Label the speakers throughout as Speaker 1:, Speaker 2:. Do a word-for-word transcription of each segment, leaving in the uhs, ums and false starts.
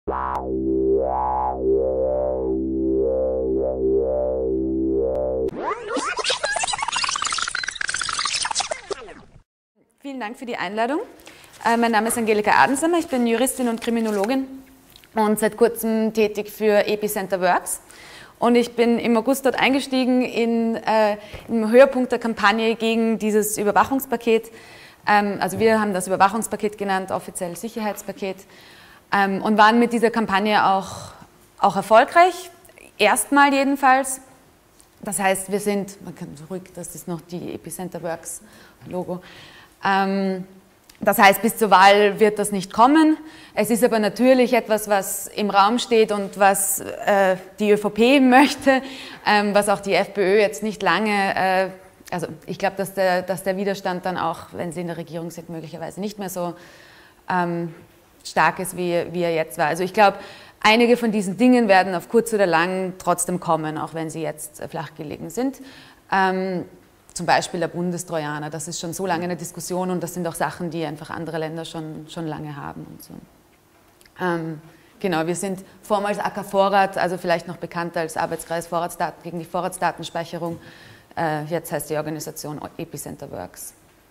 Speaker 1: Vielen Dank für die Einladung. Äh, mein Name ist Angelika Adensamer, ich bin Juristin und Kriminologin und seit kurzem tätig für Epicenter Works. Und ich bin im August dort eingestiegen in, äh, im Höhepunkt der Kampagne gegen dieses Überwachungspaket. Ähm, also wir haben das Überwachungspaket genannt, offiziell Sicherheitspaket, ähm, und waren mit dieser Kampagne auch, auch erfolgreich, erstmal jedenfalls. Das heißt, wir sind, man kann ruhig, das ist noch die Epicenter Works Logo. Ähm, Das heißt, bis zur Wahl wird das nicht kommen. Es ist aber natürlich etwas, was im Raum steht und was äh, die ÖVP möchte, ähm, was auch die FPÖ jetzt nicht lange, äh, also ich glaube, dass der, dass der Widerstand dann auch, wenn sie in der Regierung sind, möglicherweise nicht mehr so ähm, stark ist, wie, wie er jetzt war. Also ich glaube, einige von diesen Dingen werden auf kurz oder lang trotzdem kommen, auch wenn sie jetzt äh, flach gelegen sind. Ähm, Zum Beispiel der Bundestrojaner, das ist schon so lange eine Diskussion und das sind auch Sachen, die einfach andere Länder schon, schon lange haben. Und so. Ähm, genau, wir sind vormals A K Vorrat, also vielleicht noch bekannter als Arbeitskreis Vorratsdaten gegen die Vorratsdatenspeicherung. Äh, jetzt heißt die Organisation Epicenter Works.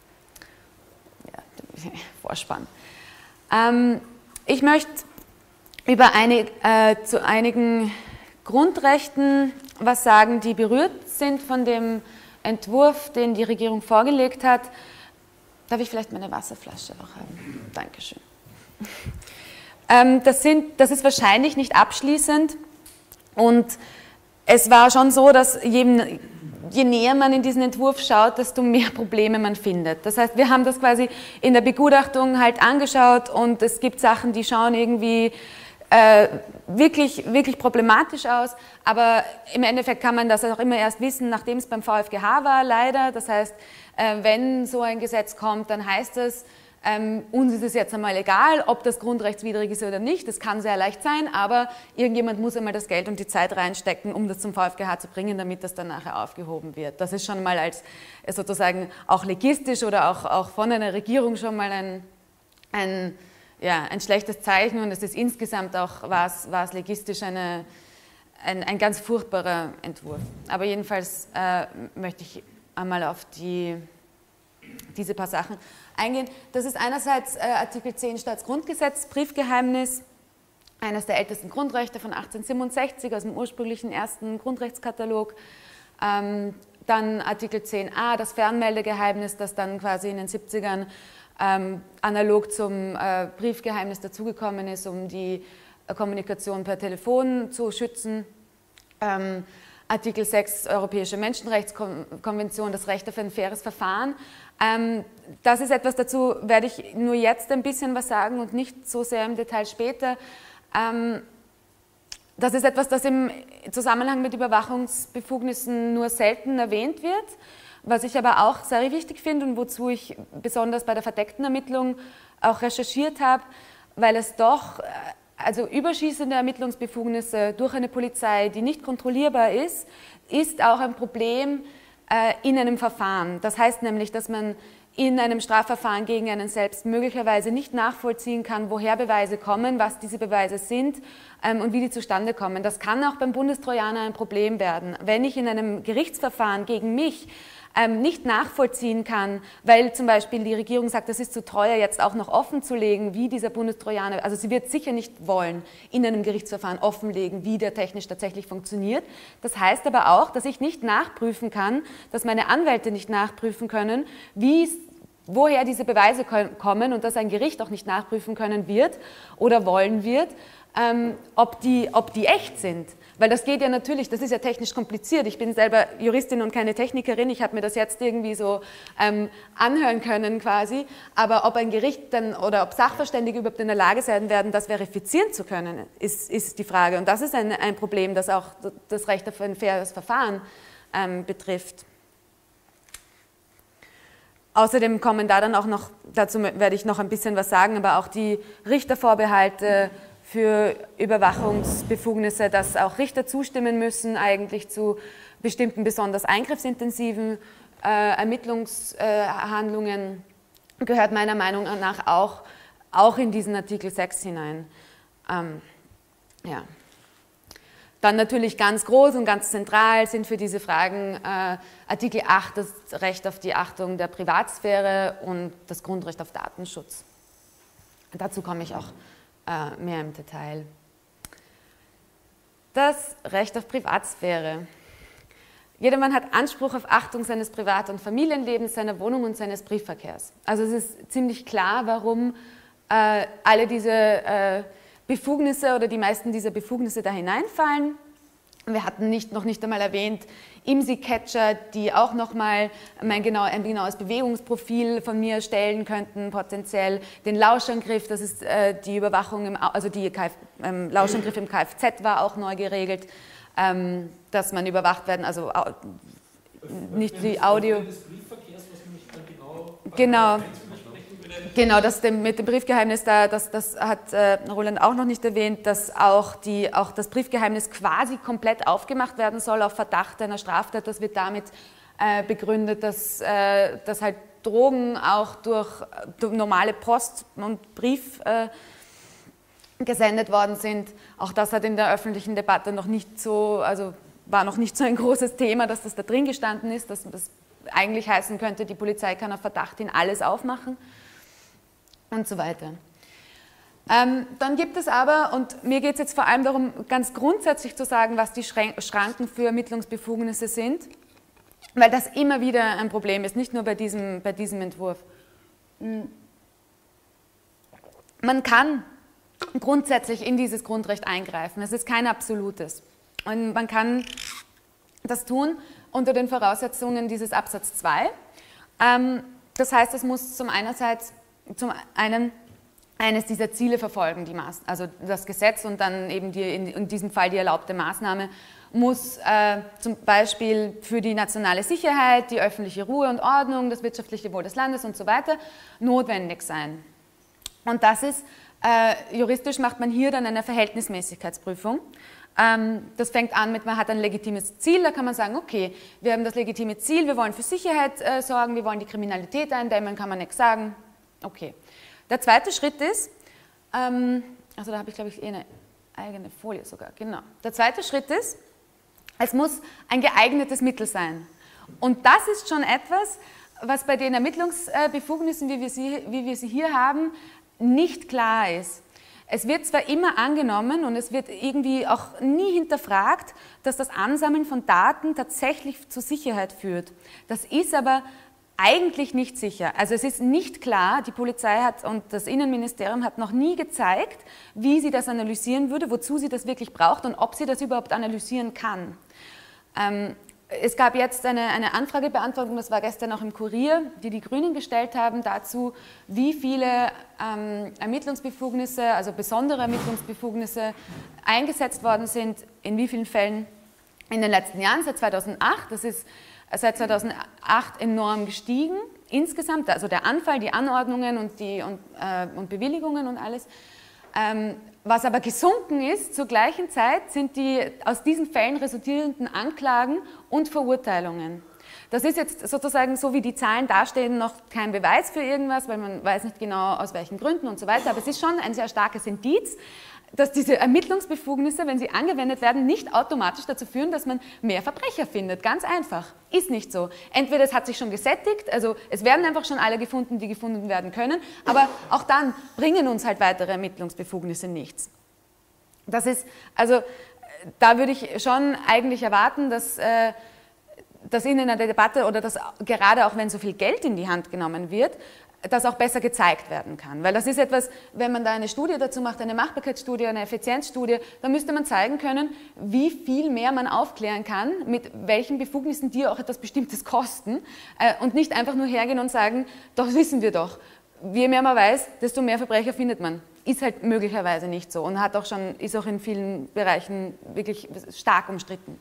Speaker 1: Ja, Vorspann. Ähm, ich möchte über eine, äh, zu einigen Grundrechten was sagen, die berührt sind von dem Entwurf, den die Regierung vorgelegt hat. Darf ich vielleicht meine Wasserflasche auch haben? Dankeschön. Ähm, das, sind, das ist wahrscheinlich nicht abschließend und es war schon so, dass je, je näher man in diesen Entwurf schaut, desto mehr Probleme man findet. Das heißt, wir haben das quasi in der Begutachtung halt angeschaut und es gibt Sachen, die schauen irgendwie Äh, wirklich, wirklich problematisch aus, aber im Endeffekt kann man das auch immer erst wissen, nachdem es beim VfGH war, leider. Das heißt, äh, wenn so ein Gesetz kommt, dann heißt es, ähm, uns ist es jetzt einmal egal, ob das grundrechtswidrig ist oder nicht, das kann sehr leicht sein, aber irgendjemand muss einmal das Geld und die Zeit reinstecken, um das zum VfGH zu bringen, damit das dann nachher aufgehoben wird. Das ist schon mal als sozusagen auch legistisch oder auch, auch von einer Regierung schon mal ein, ein Ja, ein schlechtes Zeichen und es ist insgesamt auch, war es, war es legistisch eine, ein, ein ganz furchtbarer Entwurf. Aber jedenfalls äh, möchte ich einmal auf die, diese paar Sachen eingehen. Das ist einerseits äh, Artikel zehn Staatsgrundgesetz, Briefgeheimnis, eines der ältesten Grundrechte von achtzehnhundertsiebenundsechzig aus dem ursprünglichen ersten Grundrechtskatalog. Ähm, dann Artikel zehn a, das Fernmeldegeheimnis, das dann quasi in den siebzigern Ähm, analog zum äh, Briefgeheimnis dazugekommen ist, um die äh, Kommunikation per Telefon zu schützen. Ähm, Artikel sechs Europäische Menschenrechtskonvention, das Recht auf ein faires Verfahren. Ähm, das ist etwas, dazu werde ich nur jetzt ein bisschen was sagen und nicht so sehr im Detail später. Ähm, das ist etwas, das im Zusammenhang mit Überwachungsbefugnissen nur selten erwähnt wird. Was ich aber auch sehr wichtig finde und wozu ich besonders bei der verdeckten Ermittlung auch recherchiert habe, weil es doch, also überschießende Ermittlungsbefugnisse durch eine Polizei, die nicht kontrollierbar ist, ist auch ein Problem äh, in einem Verfahren. Das heißt nämlich, dass man in einem Strafverfahren gegen einen selbst möglicherweise nicht nachvollziehen kann, woher Beweise kommen, was diese Beweise sind ähm, und wie die zustande kommen. Das kann auch beim Bundestrojaner ein Problem werden. Wenn ich in einem Gerichtsverfahren gegen mich ähm, nicht nachvollziehen kann, weil zum Beispiel die Regierung sagt, das ist zu teuer, jetzt auch noch offen zu legen, wie dieser Bundestrojaner, also sie wird sicher nicht wollen, in einem Gerichtsverfahren offenlegen, wie der technisch tatsächlich funktioniert. Das heißt aber auch, dass ich nicht nachprüfen kann, dass meine Anwälte nicht nachprüfen können, wie woher diese Beweise kommen und dass ein Gericht auch nicht nachprüfen können wird oder wollen wird, ähm, ob, die, ob die echt sind. Weil das geht ja natürlich, das ist ja technisch kompliziert. Ich bin selber Juristin und keine Technikerin, ich habe mir das jetzt irgendwie so ähm, anhören können quasi, aber ob ein Gericht dann oder ob Sachverständige überhaupt in der Lage sein werden, das verifizieren zu können, ist, ist die Frage. Und das ist ein, ein Problem, das auch das Recht auf ein faires Verfahren ähm, betrifft. Außerdem kommen da dann auch noch, dazu werde ich noch ein bisschen was sagen, aber auch die Richtervorbehalte für Überwachungsbefugnisse, dass auch Richter zustimmen müssen eigentlich zu bestimmten besonders eingriffsintensiven äh, Ermittlungshandlungen, äh, gehört meiner Meinung nach auch, auch in diesen Artikel sechs hinein. Ähm, Ja. Dann natürlich ganz groß und ganz zentral sind für diese Fragen äh, Artikel acht, das Recht auf die Achtung der Privatsphäre und das Grundrecht auf Datenschutz. Dazu komme ich auch äh, mehr im Detail. Das Recht auf Privatsphäre. Jedermann hat Anspruch auf Achtung seines Privat- und Familienlebens, seiner Wohnung und seines Briefverkehrs. Also es ist ziemlich klar, warum äh, alle diese äh, Befugnisse oder die meisten dieser Befugnisse da hineinfallen. Wir hatten nicht, noch nicht einmal erwähnt I M S I-Catcher, die auch nochmal mein genau, ein genaues Bewegungsprofil von mir stellen könnten, potenziell. Den Lauschangriff, das ist äh, die Überwachung, im, also die Kf, ähm, Lauschangriff im Kfz war auch neu geregelt, ähm, dass man überwacht werden, also nicht die Audio. Genau. Genau, das mit dem Briefgeheimnis, da, das, das hat äh, Roland auch noch nicht erwähnt, dass auch, die, auch das Briefgeheimnis quasi komplett aufgemacht werden soll auf Verdacht einer Straftat. Das wird damit äh, begründet, dass, äh, dass halt Drogen auch durch, durch normale Post und Brief äh, gesendet worden sind. Auch das hat in der öffentlichen Debatte noch nicht so, also war noch nicht so ein großes Thema, dass das da drin gestanden ist, dass das eigentlich heißen könnte, die Polizei kann auf Verdacht hin alles aufmachen. Und so weiter. Ähm, dann gibt es aber, und mir geht es jetzt vor allem darum, ganz grundsätzlich zu sagen, was die Schranken für Ermittlungsbefugnisse sind, weil das immer wieder ein Problem ist, nicht nur bei diesem, bei diesem Entwurf. Man kann grundsätzlich in dieses Grundrecht eingreifen, es ist kein absolutes. Und man kann das tun unter den Voraussetzungen dieses Absatz zwei. Ähm, das heißt, es muss zum einerseits zum einen eines dieser Ziele verfolgen, die Maß, also das Gesetz und dann eben die, in, in diesem Fall die erlaubte Maßnahme, muss äh, zum Beispiel für die nationale Sicherheit, die öffentliche Ruhe und Ordnung, das wirtschaftliche Wohl des Landes und so weiter notwendig sein. Und das ist, äh, juristisch macht man hier dann eine Verhältnismäßigkeitsprüfung. Ähm, das fängt an mit, man hat ein legitimes Ziel, da kann man sagen, okay, wir haben das legitime Ziel, wir wollen für Sicherheit äh, sorgen, wir wollen die Kriminalität eindämmen, kann man nichts sagen. Okay. Der zweite Schritt ist, ähm, also da habe ich glaube ich eh eine eigene Folie sogar, genau. Der zweite Schritt ist, es muss ein geeignetes Mittel sein. Und das ist schon etwas, was bei den Ermittlungsbefugnissen, wie wir sie, wie wir sie hier haben, nicht klar ist. Es wird zwar immer angenommen und es wird irgendwie auch nie hinterfragt, dass das Ansammeln von Daten tatsächlich zur Sicherheit führt. Das ist aber eigentlich nicht sicher. Also es ist nicht klar, die Polizei hat und das Innenministerium hat noch nie gezeigt, wie sie das analysieren würde, wozu sie das wirklich braucht und ob sie das überhaupt analysieren kann. Ähm, es gab jetzt eine, eine Anfragebeantwortung, das war gestern auch im Kurier, die die Grünen gestellt haben, dazu, wie viele ähm, Ermittlungsbefugnisse, also besondere Ermittlungsbefugnisse eingesetzt worden sind, in wie vielen Fällen in den letzten Jahren, seit zweitausendacht. Das ist seit zweitausendacht enorm gestiegen, insgesamt, also der Anfall, die Anordnungen und, die, und, äh, und Bewilligungen und alles. Ähm, was aber gesunken ist, zur gleichen Zeit sind die aus diesen Fällen resultierenden Anklagen und Verurteilungen. Das ist jetzt sozusagen, so wie die Zahlen dastehen, noch kein Beweis für irgendwas, weil man weiß nicht genau, aus welchen Gründen und so weiter, aber es ist schon ein sehr starkes Indiz, dass diese Ermittlungsbefugnisse, wenn sie angewendet werden, nicht automatisch dazu führen, dass man mehr Verbrecher findet. Ganz einfach. Ist nicht so. Entweder es hat sich schon gesättigt, also es werden einfach schon alle gefunden, die gefunden werden können, aber auch dann bringen uns halt weitere Ermittlungsbefugnisse nichts. Das ist, also da würde ich schon eigentlich erwarten, dass, äh, dass in einer Debatte oder dass gerade auch wenn so viel Geld in die Hand genommen wird, das auch besser gezeigt werden kann. Weil das ist etwas, wenn man da eine Studie dazu macht, eine Machbarkeitsstudie, eine Effizienzstudie, dann müsste man zeigen können, wie viel mehr man aufklären kann, mit welchen Befugnissen die auch etwas Bestimmtes kosten äh, und nicht einfach nur hergehen und sagen, doch wissen wir doch. Je mehr man weiß, desto mehr Verbrecher findet man. Ist halt möglicherweise nicht so und hat auch schon, ist auch in vielen Bereichen wirklich stark umstritten.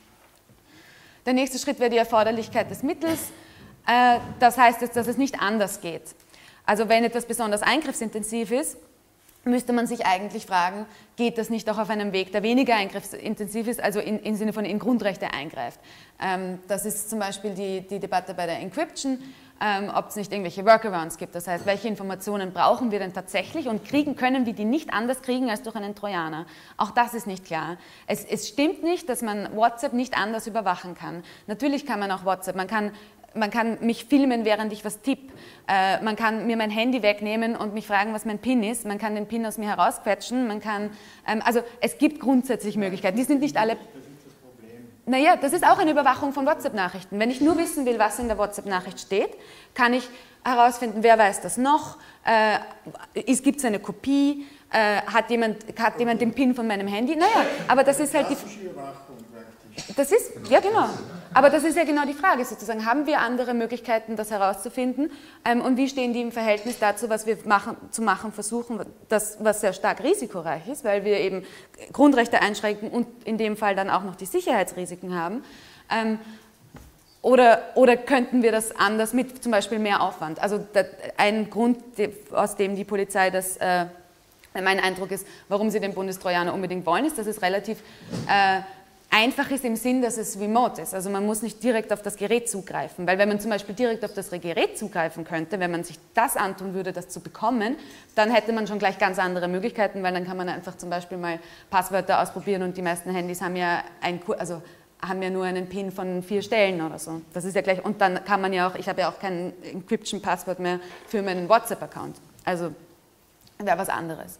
Speaker 1: Der nächste Schritt wäre die Erforderlichkeit des Mittels. Das heißt jetzt, dass es nicht anders geht. Also wenn etwas besonders eingriffsintensiv ist, müsste man sich eigentlich fragen, geht das nicht auch auf einem Weg, der weniger eingriffsintensiv ist, also in, im Sinne von in Grundrechte eingreift. Das ist zum Beispiel die, die Debatte bei der Encryption. ähm, ob es nicht irgendwelche Workarounds gibt. Das heißt, welche Informationen brauchen wir denn tatsächlich und kriegen, können wir die nicht anders kriegen als durch einen Trojaner. Auch das ist nicht klar. Es, es stimmt nicht, dass man WhatsApp nicht anders überwachen kann. Natürlich kann man auch WhatsApp, man kann Man kann mich filmen, während ich was tippe. Äh, man kann mir mein Handy wegnehmen und mich fragen, was mein PIN ist. Man kann den PIN aus mir herausquetschen. Man kann, ähm, also es gibt grundsätzlich Möglichkeiten. Die sind nicht alle... Naja, das ist auch eine Überwachung von WhatsApp-Nachrichten. Wenn ich nur wissen will, was in der WhatsApp-Nachricht steht, kann ich herausfinden, wer weiß das noch, äh, gibt es eine Kopie, äh, hat, jemand, hat jemand den PIN von meinem Handy? Naja, aber das ist halt die... Das ist, ja genau, aber das ist ja genau die Frage sozusagen, haben wir andere Möglichkeiten, das herauszufinden ähm, und wie stehen die im Verhältnis dazu, was wir machen, zu machen versuchen, das, was sehr stark risikoreich ist, weil wir eben Grundrechte einschränken und in dem Fall dann auch noch die Sicherheitsrisiken haben. Ähm, oder, oder könnten wir das anders mit zum Beispiel mehr Aufwand? Also ein Grund, aus dem die Polizei das... Äh, mein Eindruck ist, warum sie den Bundestrojaner unbedingt wollen, ist, dass es relativ... Äh, einfach ist im Sinn, dass es remote ist. Also man muss nicht direkt auf das Gerät zugreifen, weil wenn man zum Beispiel direkt auf das Gerät zugreifen könnte, wenn man sich das antun würde, das zu bekommen, dann hätte man schon gleich ganz andere Möglichkeiten, weil dann kann man einfach zum Beispiel mal Passwörter ausprobieren und die meisten Handys haben ja, ein, also haben ja nur einen PIN von vier Stellen oder so. Das ist ja gleich, und dann kann man ja auch, ich habe ja auch kein Encryption-Passwort mehr für meinen WhatsApp-Account. Also wäre was anderes.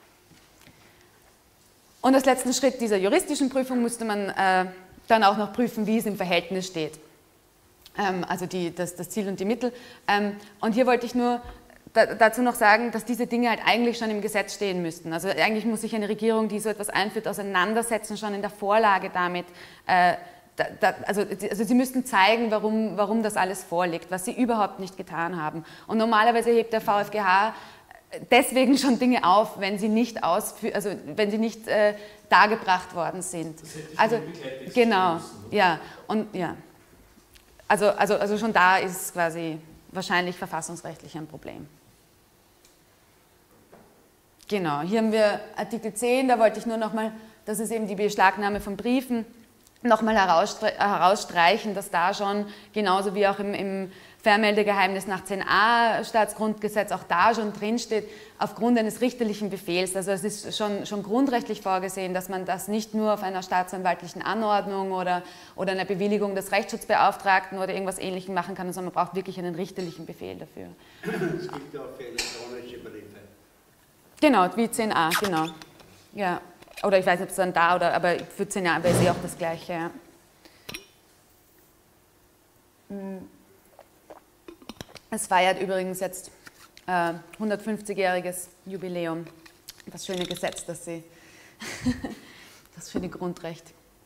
Speaker 1: Und als letzten Schritt dieser juristischen Prüfung musste man äh, dann auch noch prüfen, wie es im Verhältnis steht. Ähm, also die, das, das Ziel und die Mittel. Ähm, und hier wollte ich nur da, dazu noch sagen, dass diese Dinge halt eigentlich schon im Gesetz stehen müssten. Also eigentlich muss sich eine Regierung, die so etwas einführt, auseinandersetzen, schon in der Vorlage damit. Äh, da, da, also, also sie müssten zeigen, warum, warum das alles vorliegt, was sie überhaupt nicht getan haben. Und normalerweise hebt der VfGH deswegen schon Dinge auf, wenn sie nicht ausfü also wenn sie nicht äh, dargebracht worden sind. Also genau, ja und ja. Also, also, also schon da ist quasi wahrscheinlich verfassungsrechtlich ein Problem. Genau, hier haben wir Artikel zehn, da wollte ich nur nochmal, das ist eben die Beschlagnahme von Briefen, nochmal herausstreichen, dass da schon, genauso wie auch im, im Fernmeldegeheimnis nach zehn a Staatsgrundgesetz, auch da schon drinsteht, aufgrund eines richterlichen Befehls. Also es ist schon, schon grundrechtlich vorgesehen, dass man das nicht nur auf einer staatsanwaltlichen Anordnung oder, oder einer Bewilligung des Rechtsschutzbeauftragten oder irgendwas Ähnlichem machen kann, sondern man braucht wirklich einen richterlichen Befehl dafür.
Speaker 2: Es gibt ja auch für elektronische Briefe.
Speaker 1: Genau, wie zehn a, genau. Ja. Oder ich weiß nicht, ob es dann da oder, aber für zehn Jahre wäre es eh auch das Gleiche. Ja. Es feiert übrigens jetzt äh, hundertfünfzigjähriges Jubiläum. Das schöne Gesetz, das Sie, das schöne Grundrecht,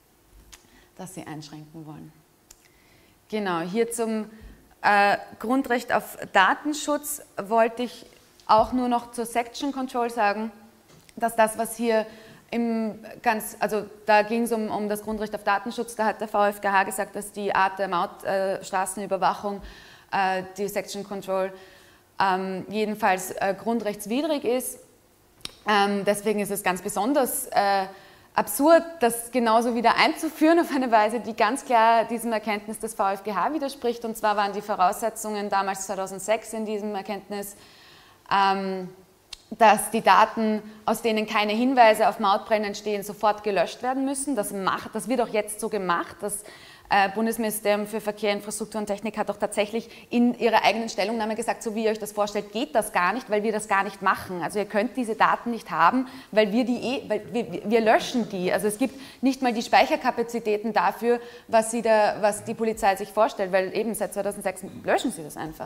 Speaker 1: das Sie einschränken wollen. Genau, hier zum äh, Grundrecht auf Datenschutz wollte ich auch nur noch zur Section Control sagen, dass das, was hier Im ganz, also da ging es um, um das Grundrecht auf Datenschutz, da hat der VfGH gesagt, dass die Art der Mautstraßenüberwachung, äh, die Section Control, ähm, jedenfalls äh, grundrechtswidrig ist. Ähm, deswegen ist es ganz besonders äh, absurd, das genauso wieder einzuführen auf eine Weise, die ganz klar diesem Erkenntnis des VfGH widerspricht. Und zwar waren die Voraussetzungen damals zweitausendsechs in diesem Erkenntnis, ähm, dass die Daten, aus denen keine Hinweise auf Mautbrennen entstehen, sofort gelöscht werden müssen. Das, macht, das wird auch jetzt so gemacht. Das äh, Bundesministerium für Verkehr, Infrastruktur und Technik hat auch tatsächlich in ihrer eigenen Stellungnahme gesagt, so wie ihr euch das vorstellt, geht das gar nicht, weil wir das gar nicht machen. Also ihr könnt diese Daten nicht haben, weil wir die eh, weil wir, wir löschen die. Also es gibt nicht mal die Speicherkapazitäten dafür, was, sie da, was die Polizei sich vorstellt, weil eben seit zweitausendsechs löschen sie das einfach.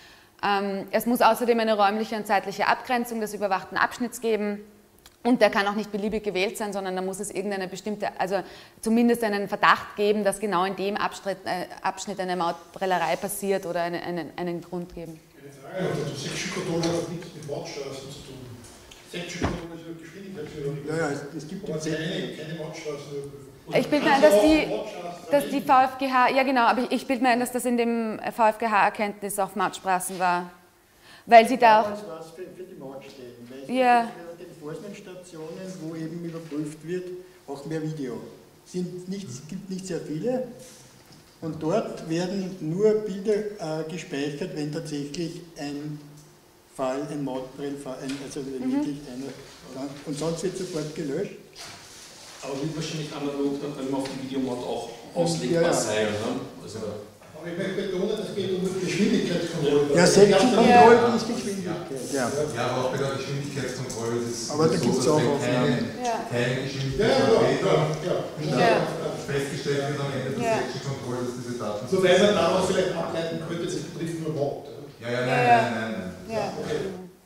Speaker 1: Es muss außerdem eine räumliche und zeitliche Abgrenzung des überwachten Abschnitts geben und der kann auch nicht beliebig gewählt sein, sondern da muss es irgendeine bestimmte, also zumindest einen Verdacht geben, dass genau in dem Abschnitt, äh, Abschnitt eine Mautprellerei passiert oder eine, einen, einen Grund geben.
Speaker 3: Eine Frage, also Section Control hat nichts mit Mautstraßen zu tun. Section Control ist eine Geschwindigkeitsüberwachung. Ja, ja, es, es gibt aber keine, keine Mautstraßenüberwachung.
Speaker 1: Ich bilde mir ein, dass die, dass die VfGH, ja genau, aber ich bilde mir ein, dass das in dem VfGH-Erkenntnis auf Mautstraßen war. Weil sie da auch...
Speaker 4: Damals war es für, für die Mautstellen, weil
Speaker 1: ja.
Speaker 4: es den Enforcement-Stationen, wo eben überprüft wird, auch mehr Video. Es gibt nicht sehr viele, Und dort werden nur Bilder äh, gespeichert, wenn tatsächlich ein Fall, ein Mordbrennfall, ein, also wenn
Speaker 1: Mhm.
Speaker 4: wirklich einer, und sonst wird sofort gelöscht.
Speaker 5: Aber wird wahrscheinlich analog dann immer auf den Videomod auch auslegbar
Speaker 4: Ja, ja.
Speaker 5: sein, ne? Also,
Speaker 3: Aber ich möchte betonen, es geht um die Geschwindigkeitskontrolle.
Speaker 4: Ja, Sektionkontrolle ist Geschwindigkeit. Ja.
Speaker 6: Ja, aber auch bei der Geschwindigkeitskontrolle ist es
Speaker 4: Aber da
Speaker 6: so,
Speaker 4: gibt's
Speaker 6: dass
Speaker 4: auch
Speaker 6: wenn
Speaker 4: Aufnahmen.
Speaker 6: keine,
Speaker 1: Ja.
Speaker 6: keine
Speaker 3: Ja, ja,
Speaker 6: Geschwindigkeitskontrolle
Speaker 3: ja, ja.
Speaker 1: Ja.
Speaker 6: festgestellt wird am Ende der
Speaker 1: Ja.
Speaker 6: Section-Kontrolle, dass diese Daten...
Speaker 3: So, weil man daraus vielleicht ableiten könnte, es betrifft nur Mord.
Speaker 6: Ja, ja, nein,
Speaker 1: Ja, ja.
Speaker 6: nein, nein, nein.
Speaker 1: Ja.
Speaker 3: Okay.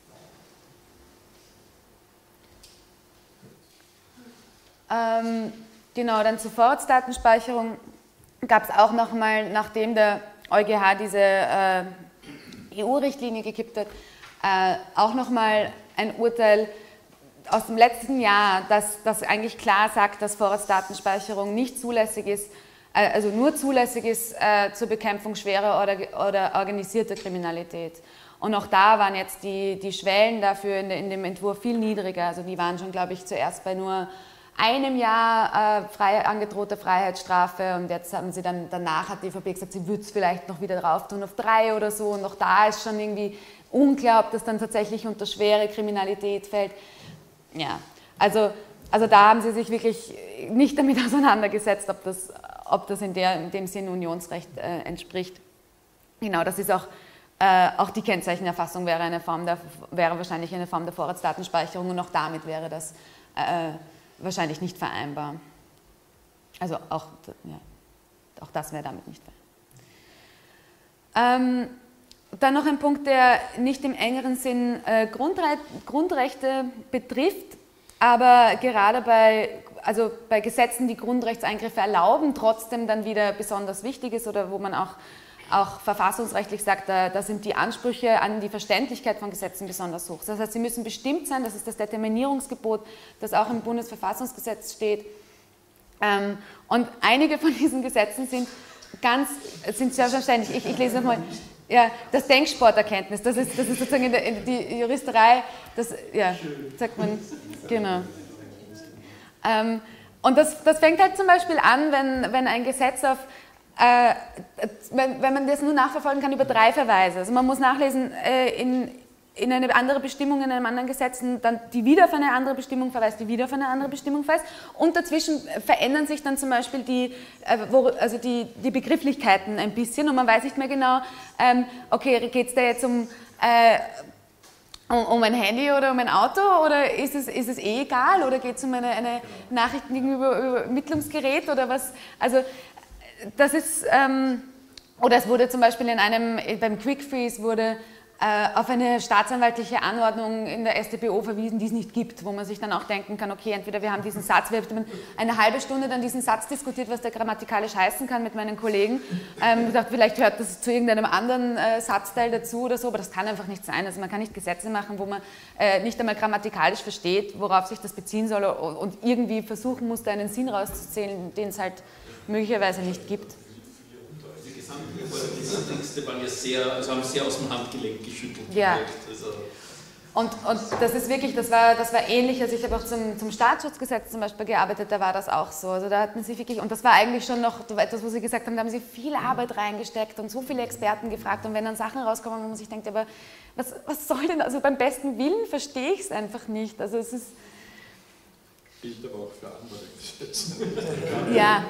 Speaker 1: Ähm, genau, dann zur Vorratsdatenspeicherung gab es auch nochmal, nachdem der EuGH diese äh, E U-Richtlinie gekippt hat, äh, auch nochmal ein Urteil aus dem letzten Jahr, das, das eigentlich klar sagt, dass Vorratsdatenspeicherung nicht zulässig ist, äh, also nur zulässig ist äh, zur Bekämpfung schwerer oder, oder organisierter Kriminalität. Und auch da waren jetzt die, die Schwellen dafür in, de, in dem Entwurf viel niedriger. Also die waren schon, glaube ich, zuerst bei nur einem Jahr äh, frei, angedrohte Freiheitsstrafe und jetzt haben sie dann, danach hat die E V P gesagt, sie würde es vielleicht noch wieder drauf tun auf drei oder so und auch da ist schon irgendwie unklar, ob das dann tatsächlich unter schwere Kriminalität fällt. Ja, also, also da haben sie sich wirklich nicht damit auseinandergesetzt, ob das, ob das in, der, in dem Sinn Unionsrecht äh, entspricht. Genau, das ist auch, äh, auch die Kennzeichenerfassung wäre, eine Form der, wäre wahrscheinlich eine Form der Vorratsdatenspeicherung und auch damit wäre das äh, wahrscheinlich nicht vereinbar. Also auch, ja, auch das wäre damit nicht vereinbar. Ähm, dann noch ein Punkt, der nicht im engeren Sinn äh, Grundre Grundrechte betrifft, aber gerade bei, also bei Gesetzen, die Grundrechtseingriffe erlauben, trotzdem dann wieder besonders wichtig ist oder wo man auch, auch verfassungsrechtlich sagt, da, da sind die Ansprüche an die Verständlichkeit von Gesetzen besonders hoch. Das heißt, sie müssen bestimmt sein, das ist das Determinierungsgebot, das auch im Bundesverfassungsgesetz steht. Ähm, und einige von diesen Gesetzen sind ganz, sind sehr verständlich. Ich, ich lese nochmal. Ja, das Denksporterkenntnis, das ist, das ist sozusagen in der, in die Juristerei, das, ja, sagt man, genau. Ähm, und das, das fängt halt zum Beispiel an, wenn, wenn ein Gesetz auf, äh, wenn, wenn man das nur nachverfolgen kann über drei Verweise. Also man muss nachlesen äh, in, in eine andere Bestimmung in einem anderen Gesetz, dann die wieder auf eine andere Bestimmung verweist, die wieder auf eine andere Bestimmung verweist. Und dazwischen verändern sich dann zum Beispiel die, äh, wo, also die, die Begrifflichkeiten ein bisschen und man weiß nicht mehr genau, ähm, okay, geht es da jetzt um, äh, um, um ein Handy oder um ein Auto oder ist es, ist es eh egal oder geht es um eine, eine Nachrichten gegenüber Übermittlungsgerät oder was? Also das ist, ähm, oder es wurde zum Beispiel in einem, beim Quick Freeze wurde auf eine staatsanwaltliche Anordnung in der S t B O verwiesen, die es nicht gibt, wo man sich dann auch denken kann, okay, entweder wir haben diesen Satz, wir haben eine halbe Stunde dann diesen Satz diskutiert, was der grammatikalisch heißen kann mit meinen Kollegen. Ähm, ich dachte, vielleicht hört das zu irgendeinem anderen äh, Satzteil dazu oder so, aber das kann einfach nicht sein. Also man kann nicht Gesetze machen, wo man äh, nicht einmal grammatikalisch versteht, worauf sich das beziehen soll und irgendwie versuchen muss, da einen Sinn rauszuzählen, den es halt möglicherweise nicht gibt.
Speaker 5: Diese Texte waren ja sehr, also haben sehr aus dem Handgelenk geschüttelt.
Speaker 1: Ja.
Speaker 5: Also
Speaker 1: und, und das ist wirklich, das war, das war ähnlich, also ich habe auch zum, zum Staatsschutzgesetz zum Beispiel gearbeitet, da war das auch so. Also da hatten sie wirklich, und das war eigentlich schon noch etwas, wo sie gesagt haben, da haben sie viel Arbeit reingesteckt und so viele Experten gefragt und wenn dann Sachen rauskommen, wo man sich denkt, aber was, was soll denn, also beim besten Willen verstehe ich es einfach nicht. Also es ist...
Speaker 3: Gilt aber auch für andere Gesetze.
Speaker 1: Ja.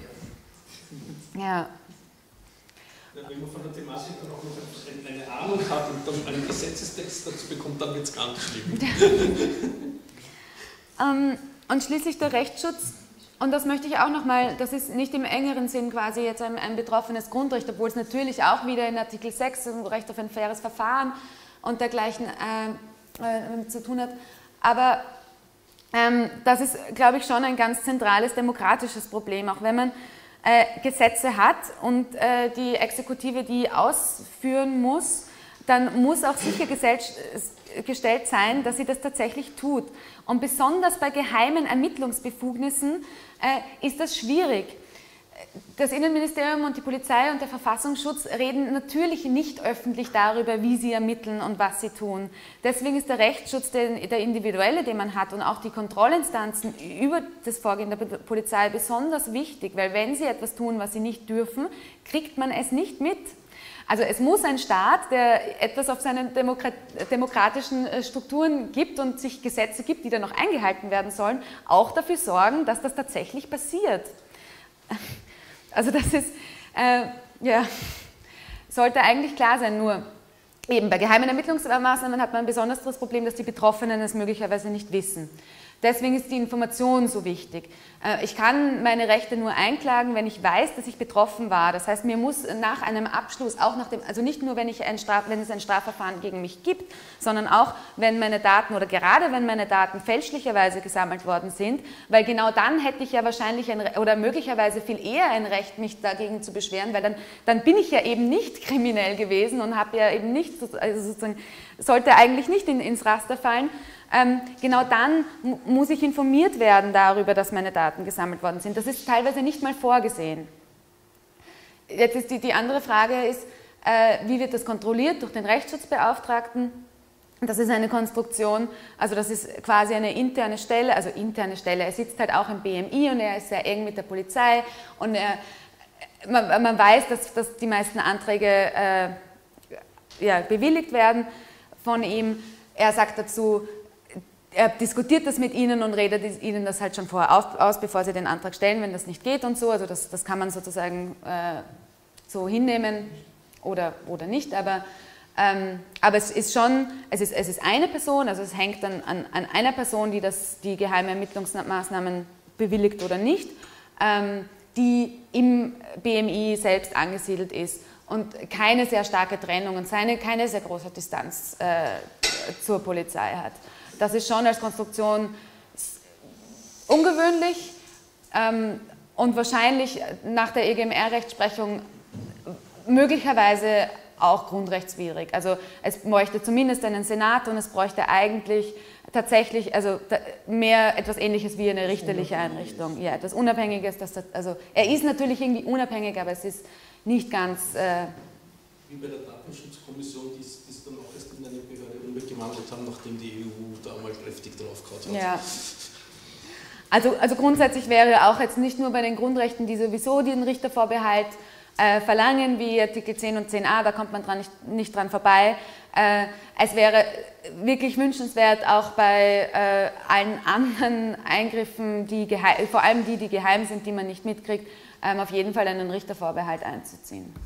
Speaker 1: Ja.
Speaker 5: wenn man von der Thematik dann auch noch eine Ahnung hat und dann einen Gesetzestext dazu bekommt, dann wird es ganz schlimm.
Speaker 1: ähm, und schließlich der Rechtsschutz, und das möchte ich auch nochmal, das ist nicht im engeren Sinn quasi jetzt ein, ein betroffenes Grundrecht, obwohl es natürlich auch wieder in Artikel sechs, um Recht auf ein faires Verfahren und dergleichen äh, äh, zu tun hat, aber ähm, das ist, glaube ich, schon ein ganz zentrales demokratisches Problem, auch wenn man Äh, Gesetze hat und äh, die Exekutive die ausführen muss, dann muss auch sichergestellt sein, dass sie das tatsächlich tut. Und besonders bei geheimen Ermittlungsbefugnissen äh, ist das schwierig. das Innenministerium und die Polizei und der Verfassungsschutz reden natürlich nicht öffentlich darüber, wie sie ermitteln und was sie tun. Deswegen ist der Rechtsschutz, der, der individuelle, den man hat, und auch die Kontrollinstanzen über das Vorgehen der Polizei besonders wichtig, weil wenn sie etwas tun, was sie nicht dürfen, kriegt man es nicht mit. Also es muss ein Staat, der etwas auf seinen demokratischen Strukturen gibt und sich Gesetze gibt, die dann noch eingehalten werden sollen, auch dafür sorgen, dass das tatsächlich passiert. Also das ist, äh, ja, sollte eigentlich klar sein, nur eben bei geheimen Ermittlungsmaßnahmen hat man ein besonders das Problem, dass die Betroffenen es möglicherweise nicht wissen. Deswegen ist die Information so wichtig. Ich kann meine Rechte nur einklagen, wenn ich weiß, dass ich betroffen war. Das heißt, mir muss nach einem Abschluss, auch nach dem, also nicht nur, wenn, ich ein Straf, wenn es ein Strafverfahren gegen mich gibt, sondern auch, wenn meine Daten oder gerade wenn meine Daten fälschlicherweise gesammelt worden sind, weil genau dann hätte ich ja wahrscheinlich ein, oder möglicherweise viel eher ein Recht, mich dagegen zu beschweren, weil dann, dann bin ich ja eben nicht kriminell gewesen und habe ja eben nicht, also sozusagen, sollte eigentlich nicht in, ins Raster fallen. Ähm, genau dann muss ich informiert werden darüber, dass meine Daten gesammelt worden sind. Das ist teilweise nicht mal vorgesehen. Jetzt ist die, die andere Frage ist, äh, wie wird das kontrolliert durch den Rechtsschutzbeauftragten? Das ist eine Konstruktion, also das ist quasi eine interne Stelle, also interne Stelle. Er sitzt halt auch im B M I und er ist sehr eng mit der Polizei und er, man, man weiß, dass, dass die meisten Anträge äh, ja, bewilligt werden von ihm. Er sagt dazu, er diskutiert das mit Ihnen und redet Ihnen das halt schon vorher aus, bevor Sie den Antrag stellen, wenn das nicht geht und so. Also das, das kann man sozusagen äh, so hinnehmen oder, oder nicht. Aber, ähm, aber es ist schon, es ist, es ist eine Person, also es hängt dann an, an einer Person, die das, die geheime Ermittlungsmaßnahmen bewilligt oder nicht, ähm, die im B M I selbst angesiedelt ist und keine sehr starke Trennung und seine, keine sehr große Distanz äh, zur Polizei hat. Das ist schon als Konstruktion ungewöhnlich ähm, und wahrscheinlich nach der E G M R-Rechtsprechung möglicherweise auch grundrechtswidrig. Also es bräuchte zumindest einen Senat und es bräuchte eigentlich tatsächlich also mehr etwas Ähnliches wie eine richterliche Einrichtung. Ja, etwas Unabhängiges. Das, also er ist natürlich irgendwie unabhängig, aber es ist nicht ganz... Äh,
Speaker 5: wie bei der Datenschutzkommission, die es dann auch erst in eine Behörde umgewandelt haben, nachdem die E U da mal kräftig draufgehauen hat.
Speaker 1: Ja. Also, also grundsätzlich wäre auch jetzt nicht nur bei den Grundrechten, die sowieso den Richtervorbehalt äh, verlangen, wie Artikel zehn und zehn a, da kommt man dran nicht, nicht dran vorbei. Äh, es wäre wirklich wünschenswert, auch bei äh, allen anderen Eingriffen, die geheim, vor allem die, die geheim sind, die man nicht mitkriegt, ähm, auf jeden Fall einen Richtervorbehalt einzuziehen.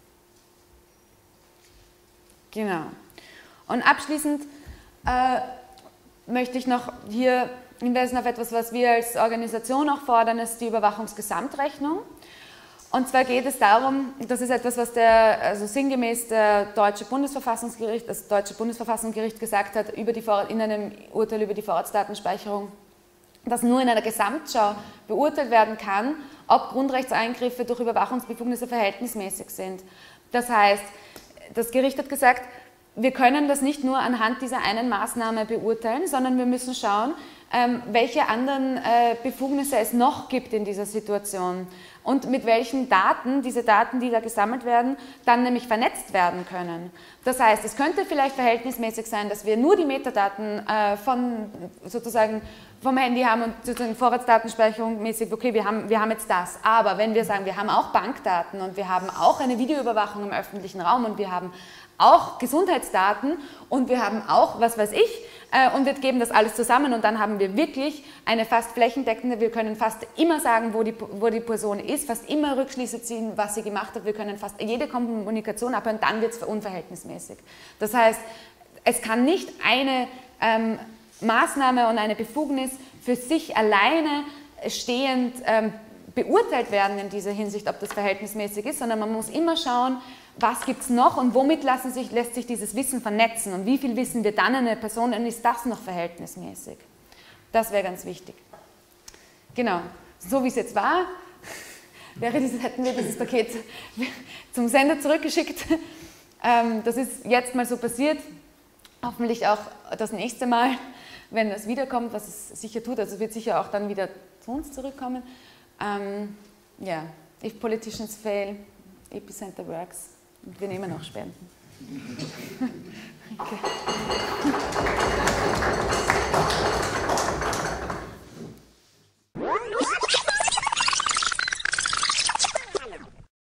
Speaker 1: Genau. Und abschließend äh, möchte ich noch hier hinweisen auf etwas, was wir als Organisation auch fordern, ist die Überwachungsgesamtrechnung. Und zwar geht es darum, das ist etwas, was der, also sinngemäß der deutsche Bundesverfassungsgericht, das deutsche Bundesverfassungsgericht gesagt hat, über die Vor in einem Urteil über die Vorratsdatenspeicherung, dass nur in einer Gesamtschau beurteilt werden kann, ob Grundrechtseingriffe durch Überwachungsbefugnisse verhältnismäßig sind. Das heißt, das Gericht hat gesagt, wir können das nicht nur anhand dieser einen Maßnahme beurteilen, sondern wir müssen schauen, ähm, welche anderen äh, Befugnisse es noch gibt in dieser Situation und mit welchen Daten, diese Daten, die da gesammelt werden, dann nämlich vernetzt werden können. Das heißt, es könnte vielleicht verhältnismäßig sein, dass wir nur die Metadaten äh, von sozusagen vom Handy haben und sozusagen Vorratsdatenspeicherung mäßig, okay, wir haben, wir haben jetzt das, aber wenn wir sagen, wir haben auch Bankdaten und wir haben auch eine Videoüberwachung im öffentlichen Raum und wir haben auch Gesundheitsdaten und wir haben auch, was weiß ich, äh, und wir geben das alles zusammen und dann haben wir wirklich eine fast flächendeckende, wir können fast immer sagen, wo die, wo die Person ist, fast immer Rückschlüsse ziehen, was sie gemacht hat, wir können fast jede Kommunikation abhören, dann wird es unverhältnismäßig. Das heißt, es kann nicht eine ähm, Maßnahme und eine Befugnis für sich alleine stehend ähm, beurteilt werden in dieser Hinsicht, ob das verhältnismäßig ist, sondern man muss immer schauen, was gibt es noch und womit lassen sich, lässt sich dieses Wissen vernetzen und wie viel Wissen wir dann eine Person und ist das noch verhältnismäßig. Das wäre ganz wichtig. Genau, so wie es jetzt war, wäre dieses, hätten wir dieses Paket zum Sender zurückgeschickt. Ähm, das ist jetzt mal so passiert, hoffentlich auch das nächste Mal, wenn es wiederkommt, was es sicher tut, also wird sicher auch dann wieder zu uns zurückkommen. Ähm, ja, if politicians fail, Epicenter works. Und wir nehmen auch Spenden. Okay.